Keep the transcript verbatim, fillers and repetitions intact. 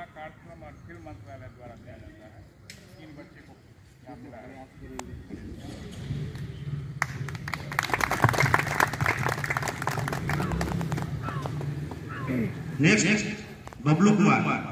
सेवा कार्यक्रम और खेल मंत्रालय द्वारा दिया जाता है। तीन बच्चे को यहाँ मिला है। नेक्स्ट बबलू कुमार।